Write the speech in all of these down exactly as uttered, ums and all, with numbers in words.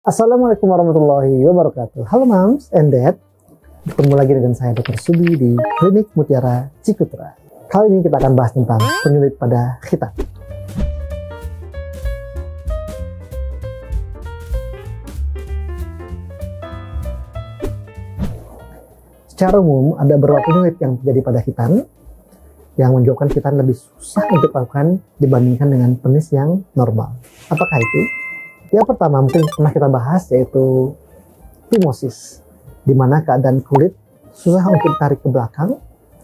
Assalamualaikum warahmatullahi wabarakatuh. Halo Moms and Dad, bertemu lagi dengan saya Dokter Subi di Klinik Mutiara Cikutra. Kali ini kita akan bahas tentang penyulit pada khitan. Secara umum ada beberapa penyulit yang terjadi pada khitan yang menyebabkan khitan lebih susah untuk dilakukan dibandingkan dengan penis yang normal. Apakah itu? Yang pertama mungkin pernah kita bahas, yaitu phimosis, di mana keadaan kulit susah untuk ditarik ke belakang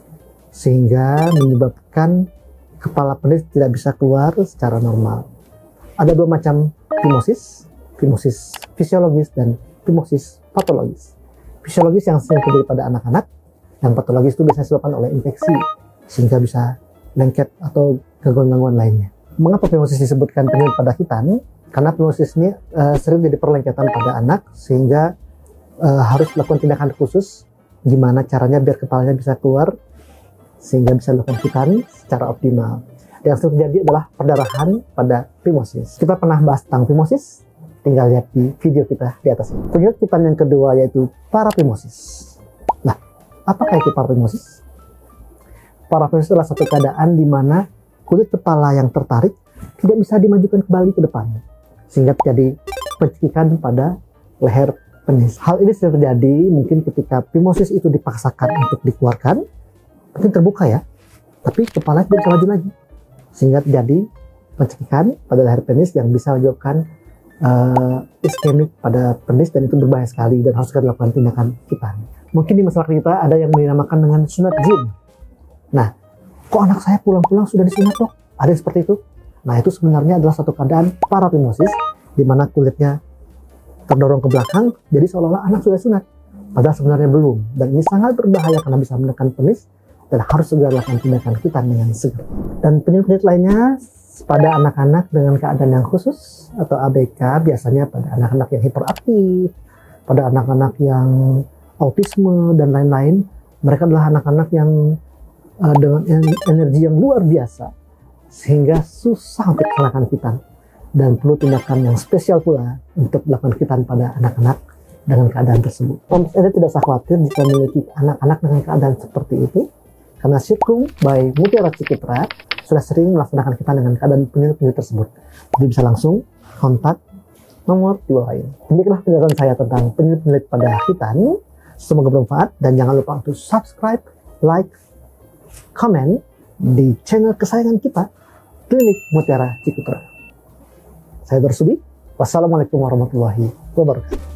sehingga menyebabkan kepala penis tidak bisa keluar secara normal. Ada dua macam phimosis, phimosis fisiologis dan phimosis patologis. Fisiologis yang sering terjadi pada anak-anak, dan patologis itu biasanya disebabkan oleh infeksi sehingga bisa lengket atau gangguan-gangguan lainnya. Mengapa phimosis disebutkan penyulit pada khitan? Karena phimosis ini uh, sering jadi perlengketan pada anak sehingga uh, harus melakukan tindakan khusus gimana caranya biar kepalanya bisa keluar sehingga bisa dilakukan khitan secara optimal. Yang sering terjadi adalah perdarahan pada phimosis. Kita pernah bahas tentang phimosis, tinggal lihat di video kita di atas ini. Penyulit khitan yang kedua yaitu paraphimosis. Nah, apakah itu paraphimosis? Paraphimosis adalah satu keadaan di mana kulit kepala yang tertarik tidak bisa dimajukan kembali ke depan, sehingga terjadi pencekikan pada leher penis. Hal ini sering terjadi mungkin ketika phimosis itu dipaksakan untuk dikeluarkan, mungkin terbuka ya, tapi kepala tidak bisa maju lagi, sehingga terjadi pencekikan pada leher penis yang bisa menyebabkan uh, iskemik pada penis, dan itu berbahaya sekali dan harus kita lakukan tindakan khitan. Mungkin di masyarakat kita ada yang dinamakan dengan sunat jin. Nah, kok anak saya pulang-pulang sudah disunat dok? Ada yang seperti itu? Nah, itu sebenarnya adalah satu keadaan paraphimosis di mana kulitnya terdorong ke belakang, jadi seolah-olah anak sudah sunat, padahal sebenarnya belum. Dan ini sangat berbahaya karena bisa menekan penis dan harus segera lakukan tindakan khitan dengan segera. Dan penyakit lainnya pada anak-anak dengan keadaan yang khusus atau A B K, biasanya pada anak-anak yang hiperaktif, pada anak-anak yang autisme dan lain-lain. Mereka adalah anak-anak yang uh, dengan energi yang luar biasa, sehingga susah untuk melakukan khitan, dan perlu tindakan yang spesial pula untuk melakukan khitan pada anak-anak dengan keadaan tersebut. Moms and Dad tidak usah khawatir jika memiliki anak-anak dengan keadaan seperti itu, karena Sirkum by Mutiara Cikutra sudah sering melaksanakan khitan dengan keadaan penyulit-penyulit tersebut. Jadi bisa langsung kontak nomor di bawah ini. Demikianlah penjelasan saya tentang penyulit-penyulit pada khitan. Semoga bermanfaat, dan jangan lupa untuk subscribe, like, comment di channel kesayangan kita, Klinik Mutiara Cikutra. Saya Dokter Subi. Wassalamualaikum warahmatullahi wabarakatuh.